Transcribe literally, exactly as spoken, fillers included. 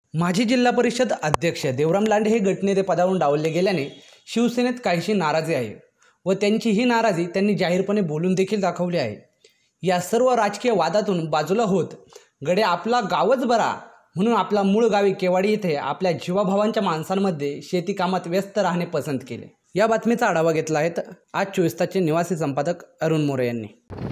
माजी जिल्हा परिषद अध्यक्ष देवराम लांडे हे गटनेते पदावरून डावलले गेल्याने शिवसेनेत काहीशी नाराजी आहे व त्यांची ही नाराजी त्यांनी जाहीरपणे बोलून देखील दाखवली आहे। या सर्व राजकीय वादातून बाजूला होत गडे आपला गावच बरा म्हणून आपला मूळ गावी केवाडी येथे आपल्या जीवाभावांच्या माणसांमध्ये शेती कामात व्यस्त राहणे पसंत केले। या बातमीचा आढावा घेतला आहे आज चोवीस तासचे निवासी संपादक अरुण मोरे यांनी।